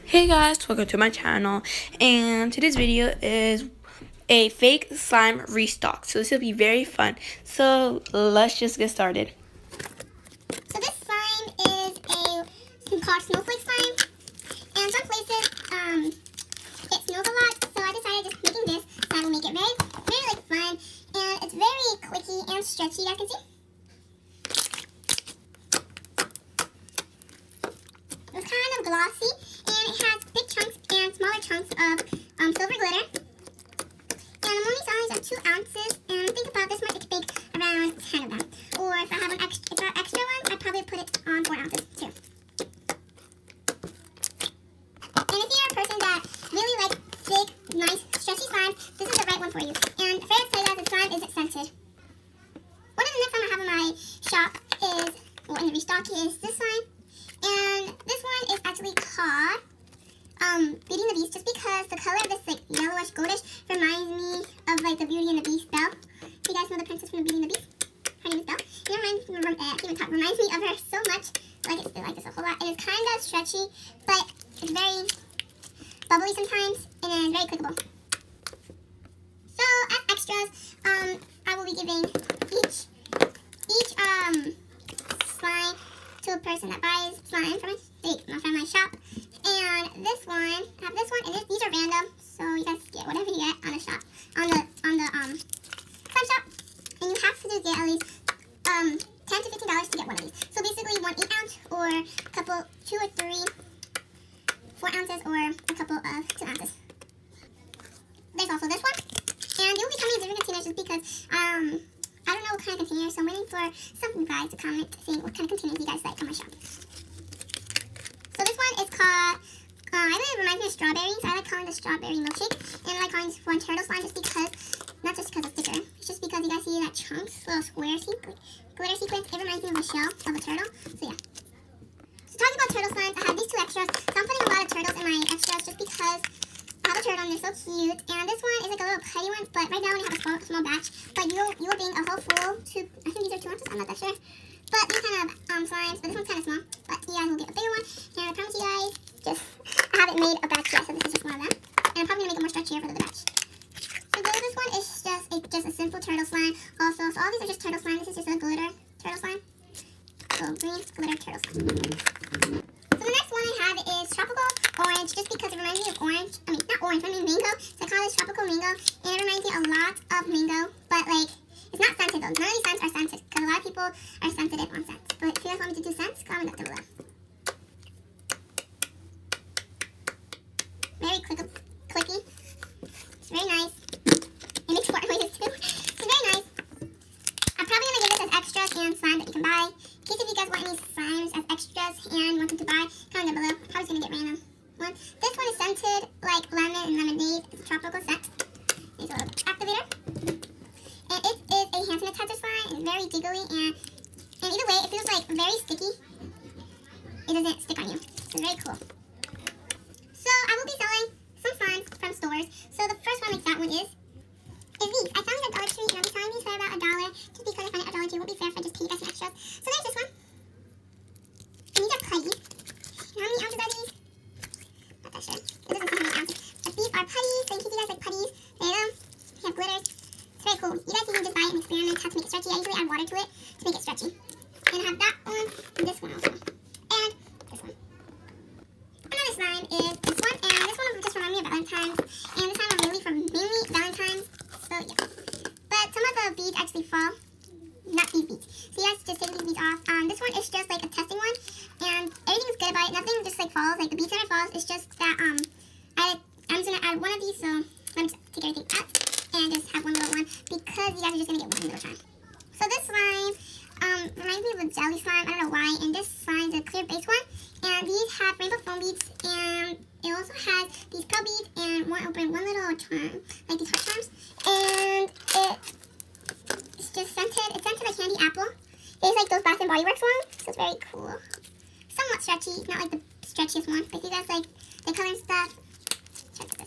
Hey guys, welcome to my channel, and today's video is a fake slime restock. So this will be very fun. So let's just get started. So this slime is called snowflake slime, and some places it snows a lot. So I decided just making this slime will make it very like fun, and it's very clicky and stretchy. You guys can see. It's kind of glossy, and it has big chunks and smaller chunks of silver glitter. And I'm only selling at 2 ounces, and I think about this much, it could make around 10 of them. Or if I have extra ones, I'd probably put it on 4 ounces too. And if you're a person that really likes big, nice, stretchy slime, this is the right one for you. And fair to say that the slime isn't scented. One of the next slime I have in my shop is, or in the restock, is this slime. And this one is actually called Beauty and the Beast, just because the color of this like yellowish goldish reminds me of like the Beauty and the Beast Belle. You guys know the princess from the Beauty and the Beast? Her name is Belle. It reminds me of her so much. I like this a whole lot. It is kind of stretchy, but it's very bubbly sometimes and then very clickable. So as extras, I will be giving each slime to a person that buys slime from my shop. And this one, I have this one, and these are random, so you guys get whatever you get on the shop, on the slime shop. And you have to get at least $10 to $15 to get one of these. So basically, one 8 ounce, or a couple 2 or 3 4 ounces, or a couple of 2 ounces. There's also this one, and they will be coming in different containers just because I don't know what kind of containers, so I'm waiting for some of you guys to comment saying what kind of containers you guys like from my shop. So this one is called, I believe it reminds me of strawberries. I like calling this strawberry milkshake, and I like calling this one turtle slime just because, not just because of sticker, it's just because you guys see that chunks, little square glitter sequence, it reminds me of a shell of a turtle, so yeah. So talking about turtle slimes, I have these 2 extras, so I'm putting a lot of turtles in my extras just because I have a turtle and they're so cute, and this one is like a little putty one, but right now I only have a small batch, but you will being a whole full, I think these are 2 ounces, I'm not that sure. But these kind of slimes, but this one's kind of small. But you guys will get a bigger one. And I promise you guys, I haven't made a batch yet, so this is just one of them. And I'm probably going to make it more stretchier for the batch. So this one is just a simple turtle slime. Also, so all these are just turtle slime. This is just a glitter turtle slime. So green glitter turtle slime. So the next one I have is tropical orange, just because it reminds me of orange. I mean, not orange, I mean mango. So I call this tropical mango. And it reminds me a lot of mango, but like, it's not scented though. None of these scents are scented, because a lot of people are sensitive on scents. But if you guys want me to do scents, comment that below. Very clicky. It's very nice. It makes 4 noises too. It's very nice. I'm probably going to give this as extras and slime that you can buy. In case if you guys want any slimes as extras and want them to buy, comment down below. I'm probably going to get random ones. This one is scented like lemon and lemonade. It's a tropical scent. There's a little activator. And it is a hand sanitizer slime. It's very jiggly, and either way, it feels like very sticky. It doesn't stick on you. It's very cool. So I will be selling some slimes from stores. So the first one like that one is these. I found these at Dollar Tree, and I'll be selling these for about $1. Just because I found it at Dollar Tree, it won't be fair if I just pay you guys some extras. So there's this one. And these are putties. How many ounces are these? Not that sure. It doesn't say how many ounces. But these are putties. So in case you guys like putties, there you go. They have glitters. It's very cool. You guys can just buy it and experiment how to make it stretchy. I usually add water to it to make it stretchy. And I have that one, and this one also. And this one. Another slime is this one, and this one just reminds me of Valentine's. And this time I'm mainly Valentine's. So yeah. But some of the beads actually fall. Not these beads. So you guys just take these beads off. This one is just like a testing one. And everything's good about it. Nothing just like falls. Like the beads never falls. It's just that I'm just gonna add one of these, so let me just take everything out and just have one little one, because you guys are just gonna get one little time. So this slime reminds me of a jelly slime. I don't know why. And this slime is a clear base one, and these have rainbow foam beads, and it also has these pearl beads and one little charm, like these heart charms. And it's just scented. It's scented like candy apple. It's like those Bath and Body Works ones, so it's very cool. Somewhat stretchy, not like the stretchiest one, but if you guys like the color and stuff, check this.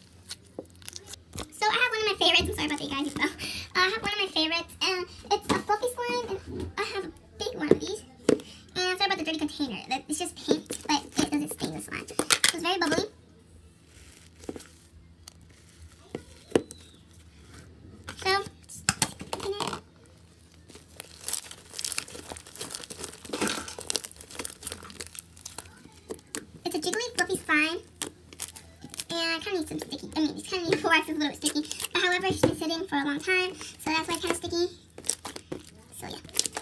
So I have one of my favorites. I'm sorry about the guys though. I have one of my favorites, and it's a fluffy slime, and I have a big one of these. And sorry about the dirty container. It's just paint, but it doesn't stain the slime. So it's very bubbly. So, it's a jiggly, fluffy slime. And I kind of need some sticky. I mean, it's kind of need wax, it's a little bit sticky. But however, it's been sitting for a long time, so that's why it's kind of sticky. So yeah.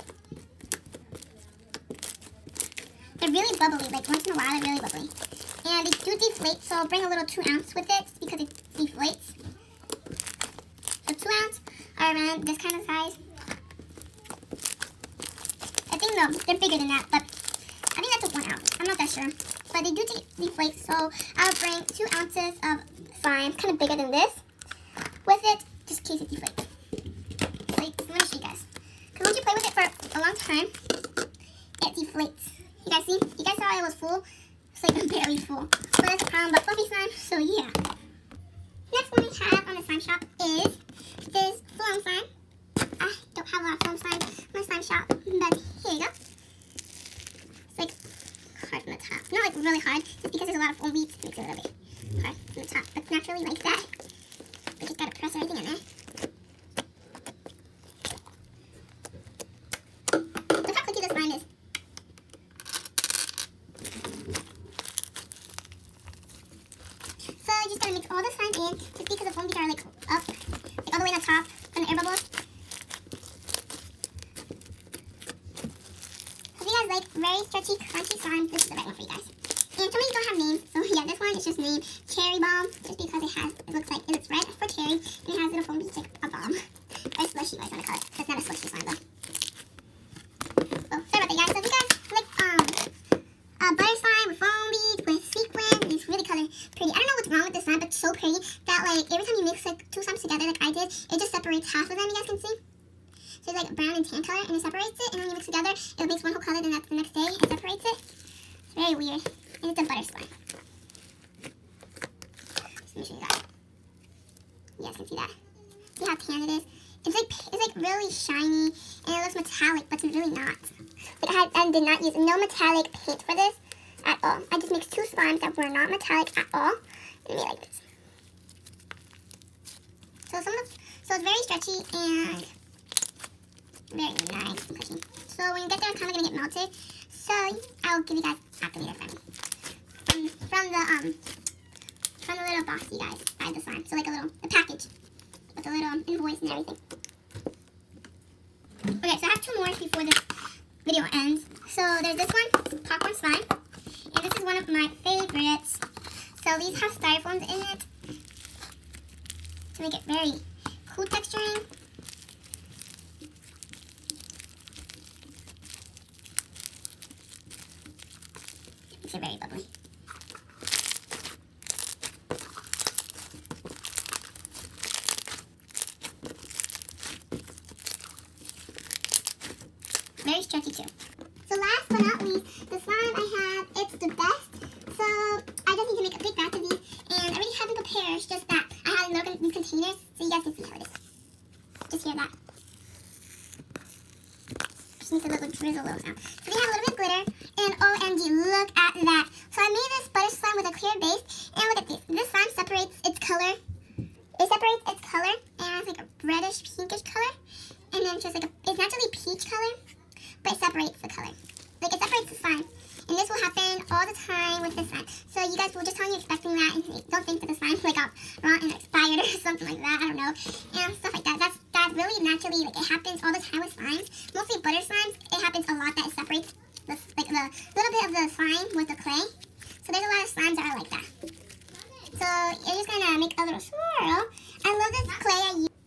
They're really bubbly, like once in a while they're really bubbly. And they do deflate, so I'll bring a little 2 ounce with it because it deflates. So 2 ounce are around this kind of size. I think no, they're bigger than that, but I think that's a 1 ounce. I'm not that sure. But they do deflate, so I'll bring 2 ounces of slime, kind of bigger than this, with it, just in case it deflates. Like, let me show you guys. Because once you play with it for a long time, it deflates. You guys see? You guys saw it was full? It's like barely full. So that's a problem, but fluffy slime, so yeah. Next one we have on the slime shop is this foam slime. I don't have a lot of foam slime on my slime shop, but here you go. It's like hard from the top. Not like really hard, just because there's a lot of foam beads, it makes it a little bit hard from the top. But it's not really like that. We just gotta press everything in there. Look how clicky this slime is. So you just gotta mix all the slime in, just because the foam beads are like up, like all the way to the top from the air bubbles. So if you guys like very stretchy, crunchy slime, this is the right one for you guys. And some of these don't have names, so yeah, this one is just named Cherry Bomb, just because it looks like it looks red for cherry, and it has little foam beads like a bomb. Or slushy, I want to call it. That's not a slushy slime though. Oh, sorry about that, guys. So if you guys like butter slime with foam beads with sequin, it's really color pretty. I don't know what's wrong with this slime, but it's so pretty that like every time you mix like 2 slimes together, like I did, it just separates half of them. You guys can see. So it's like brown and tan color, and it separates it, and when you mix together, it makes one whole color. Then that's the next day, it separates it. It's very weird. And it's a butter slime. Let me show you that. You guys can see that. See how tan it is? It's like really shiny, and it looks metallic, but it's really not. Like I did not use no metallic paint for this at all. I just mixed 2 slimes that were not metallic at all, and made like this. So it's very stretchy and very nice and cushy. So when you get there, it's kind of gonna get melted. So I'll give you guys after later from the little box you guys buy the slime. So like a package with a little invoice and everything. Okay, so I have 2 more before this video ends. So there's this one, popcorn slime, and this is one of my favorites. So these have styrofoams in it to make it very cool texturing. It's very bubbly. Very stretchy too. So last but not least, the slime I have, it's the best. So I just need to make a big batch of these, and I already have them prepared. It's just that I have them in these containers, so you guys can see how it is. Just hear that. Just needs a little drizzle now. So they have a little bit of glitter, and OMG, look at that. So I made this butter slime with a clear base, and look at this. This slime separates its color. It separates its color, and it's like a reddish, pinkish color, and then just like it's naturally peach color, but it separates the color. Like it separates the slime. And this will happen all the time with this slime. So you guys will just tell you expecting that, and don't think that the slime like got rotten or expired or something like that. I don't know, and stuff like that. That's really naturally, like it happens all the time with slimes. Mostly butter slimes, it happens a lot that it separates the little bit of the slime with the clay. So there's a lot of slimes that are like that. So you're just gonna make a little swirl. I love this clay I use.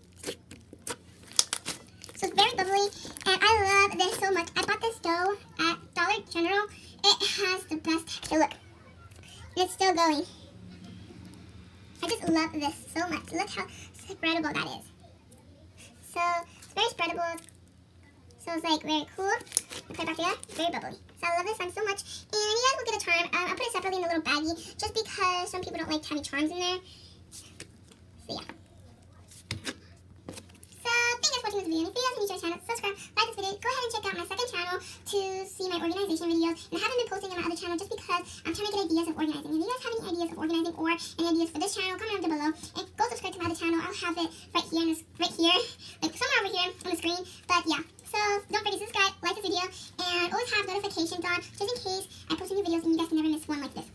So it's very bubbly, and I love this so much. I bought this dough at Dollar General. It has the best texture. Look, and it's still going. I just love this so much. Look how spreadable that is. So it's very spreadable. So it's like very cool. Put it back together. Very bubbly. So I love this slime so much. And you guys will get a charm. I'll put it separately in a little baggie, just because some people don't like having charms in there. So yeah. So thank you guys for watching. watching this video. And if you guys are new to our channel, subscribe, like this video. Go ahead and check out my second channel to see my organization videos. And I haven't been posting on my other channel just because I'm trying to get ideas of organizing. If you guys have any ideas of organizing or any ideas for this channel, comment down below. And go subscribe to my other channel. I'll have it right here, like somewhere over here on the screen. But yeah, so don't forget to subscribe, like this video, and always have notifications on just in case I post new videos and you guys can never miss one like this.